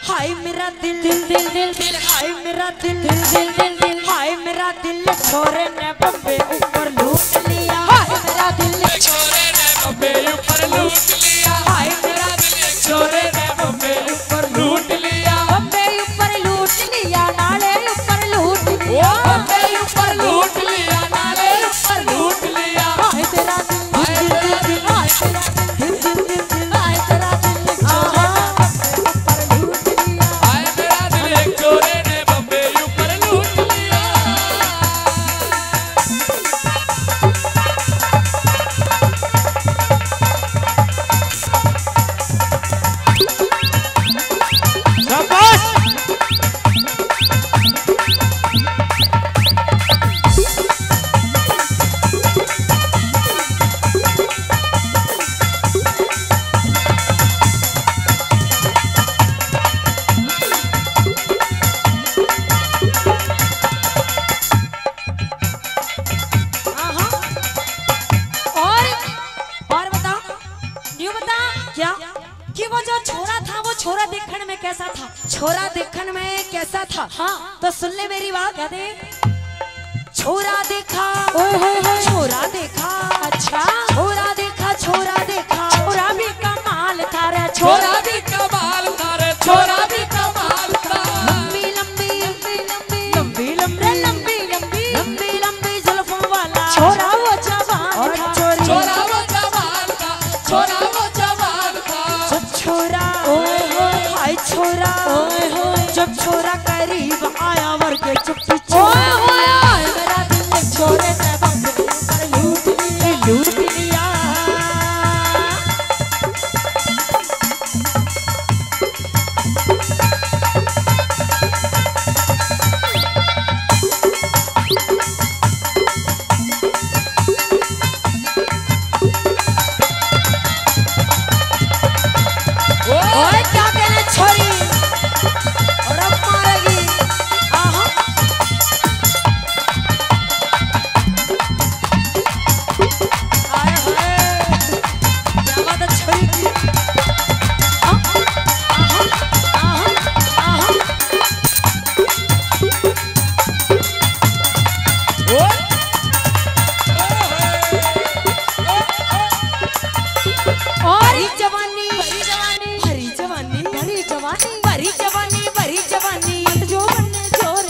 हाय मेरा दिल दिल दिल दिल दिल हाय मेरा दिल दिल दिल दिल दिल हाय मेरा दिल छोरे ने बम्बे ऊपर लूट लिया। हाय मेरा दिल छोरे ने बम्बे ऊपर लूट लिया। हाय मेरा दिल छोरे ने बम्बे ऊपर लूट लिया। बम्बे ऊपर लूट लिया नाले ऊपर लूट लिया। बम्बे ऊपर लूट लिया नाले ऊपर लूट लिया। हाय तेरा दिल दिल दिल दिल हाय तेरा दिल दिल दिल दिल हाय तेरा दिल छोरे ने बम्बे ऊपर लूट लिया। छोरा देखने में कैसा था? छोरा देखने में कैसा था? हाँ तो सुन ले मेरी बात। क्या देख? छोरा देखा छोरा देखा अच्छा छोरा देखा छोरा देखा छोरा भी कमाल था रे छोरा भी कमाल था रे छोरा भी कमाल था। लंबी लंबी लंबी लंबी लंबी लंबी लंबी लंबी लंबी जुल्फों वाला छोरा वो जवान था। छोरा वो जवान था छोरा वो जवान था। छोरा छोरा जब छोरा करीब आया वर के चुप्पी मेरा दिल छोरे ने बम्बे ऊपर लूट लिया। क्या कहने छोरी और अब मारेगी। क्या बात है छोरी की। और जवानी भरी जवानी भरी जवानी भरी जवानी भरी जवानी भरी जवानी जो बनने जोर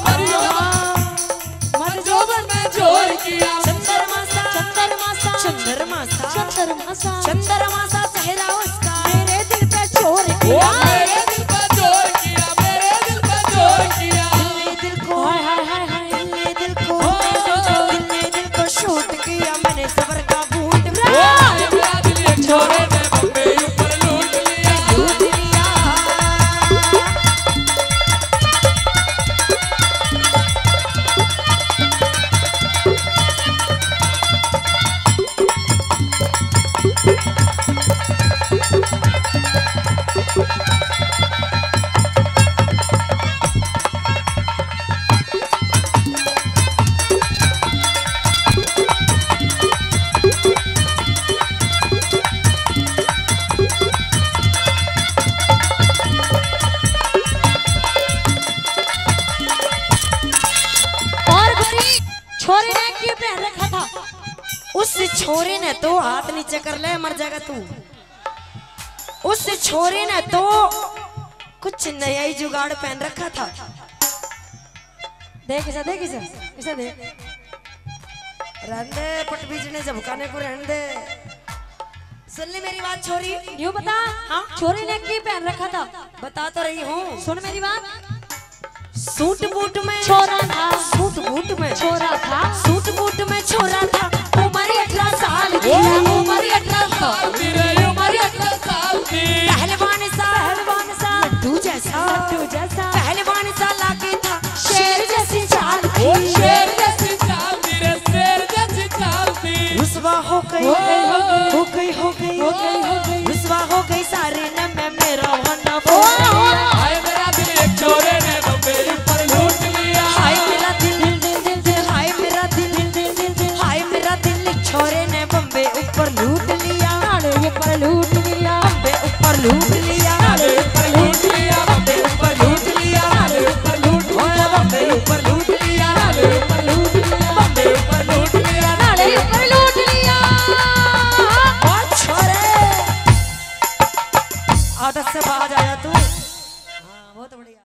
मत जो बनने जोर किया। चंद्रमासा चंद्रमासा चंद्रमासा चंद्रमासा चंद्रमासा चेहरा उसका मेरे दिल पे जोर किया। मेरे दिल पे जोर किया मेरे दिल पे जोर किया। दिल को हाय हाय हाय हाय दिल को दिल को शूट किया मैंने सबर का बूंद मेरा दिल छोरे ने बम्बे ऊपर लूट लिया। छोरे ने क्यों पहन रखा था? उस छोरे ने तो हाथ नीचे कर ले मर जाएगा तू। उस छोरे ने तो कुछ नया ही जुगाड़ पहन रखा था। देख इसे देख इसे इसे देख रहने दे पट बीजने झमकाने को रहने दे। सुन ले मेरी बात छोरी यूं बता। हाँ छोरे ने क्यों पहन रखा था? बता तो रही हूँ सुन मेरी बात। सूट बूट में छोरा था सूट बूट में छोरा था सूट बूट में छोरा था। उम्र 18 साल की उम्र 18 साल की उम्र 18 साल की। पहलवान सा लड्डू जैसा पहलवान सा लागे था शेर जैसी चाल थी शेर जैसी चाल थी रे शेर जैसी चाल थी। रुसवा हो गई हो गई हो गई हो गई हो गई रुसवा हो गई सारे न मैं मेरा वना हाय मेरा दिल एक छोरे ने बम्बे ऊपर लूट लिया। हाय मेरा दिल दिल दिल दिल हाय मेरा दिल दिल दिल दिल हाय मेरा दिल एक छोरे ने बम्बे ऊपर लूट लिया। नाले ऊपर लूट लिया बम्बे ऊपर लूट लिया नाले ऊपर लूट लिया। फाटक से बाहर आया तू। हाँ बहुत बढ़िया।